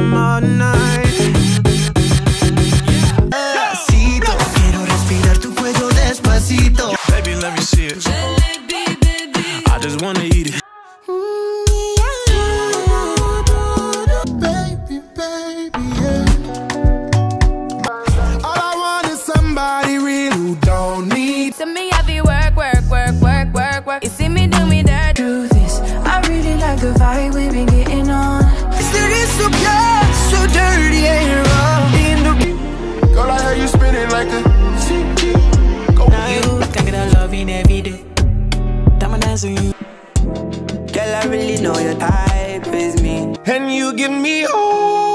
them all night. Despacito, quiero respirar tu cuello despacito. Baby, let me see it. I just wanna eat it. Baby, baby, yeah. All I want is somebody real who don't need. To me, I be work. You see me do me that. Do this. I really like the vibe we been getting on. Still is so pure, so dirty and raw. In the Girl, I hear you spinning like a CD. now you can get a loving every day. Diamond dance on you. Girl, I really know your type is me. And you give me all.